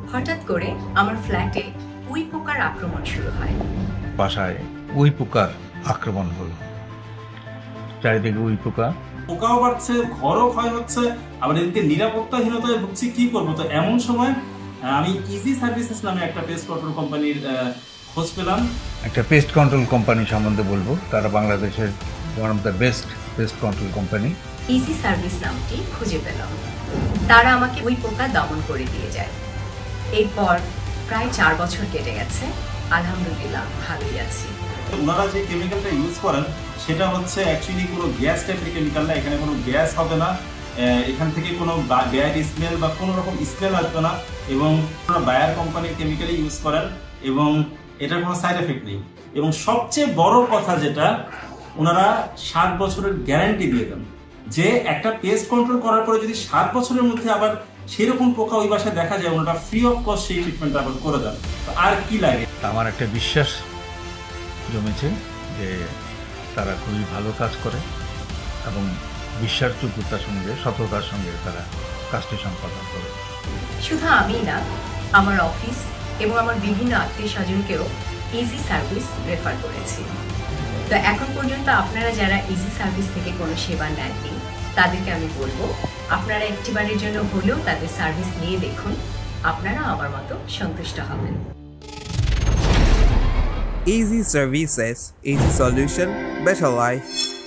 হঠাৎ করে আমার ফ্ল্যাটে উই পোকার আক্রমণ শুরু হয়। বাসায় উই পোকার আক্রমণ হলো, চারিদিকে উই পোকাও বাড়ছে, ঘরও ক্ষয় হচ্ছে, আবার এদিকে নিরাপত্তাহীনতায় ভুগছি, কি করবো? তো এমন সময় আমি ইজি সার্ভিসেস নামে একটা পেস্ট কন্ট্রোল কোম্পানির খোঁজ পেলাম। একটা পেস্ট কন্ট্রোল কোম্পানি সম্বন্ধে বলবো, তারা বাংলাদেশের one of the best pest control company. Easy service নামটি খুঁজে পেলাম। তারা আমাকে উই পোকা দমন করে দিয়ে যায়। এরপর প্রায় 4 বছর কেটে গেছে, আলহামদুলিল্লাহ ভালোই আছি। ওনারা যে কেমিক্যালটা ইউজ করেন সেটা হচ্ছে অ্যাকচুয়ালি কোনো গ্যাস টাইপের কেমিক্যাল না, এখানে কোনো গ্যাস হবে না, এখান থেকে কোনো ব্যাড স্মেল বা কোনো রকম স্মেল আসবে না, এবং বায়ার কোম্পানির কেমিক্যাল ইউজ করেন এবং এটার কোনো সাইড এফেক্ট নেই। এবং সবচেয়ে বড় কথা যেটা, ওনারা 7 বছরের গ্যারান্টি দিয়ে দেন যে একটা পেস্ট কন্ট্রোল করার পরে যদি 7 বছরের মধ্যে আবার সেরকম পোকা ওই বাসায় দেখা যায়, ওনারা ফ্রি অফ কস্ট সেই ট্রিটমেন্টটা আবার করে দেন। আর কি লাগে? আমার একটা বিশ্বাস জমেছে যে তারা খুবই ভালো কাজ করে এবং বিশ্বাসযোগ্যতার সঙ্গে, সততার সঙ্গে তারা কাজটি সম্পাদন করে। শুধু আমি না, আমার অফিস এবং আমার বিভিন্ন আত্মীয় স্বজনকেও ইজি সার্ভিস রেফার করেছি। তো এখন পর্যন্ত আপনারা যারা ইজি সার্ভিস থেকে কোনো সেবা নেননি, তাদেরকে আমি বলবো আপনারা একটিবারের জন্য হলেও তাদের সার্ভিস নিয়ে দেখুন, আপনারা আমার মতো সন্তুষ্ট হবেন। Easy Services, Easy Solution, Better Life.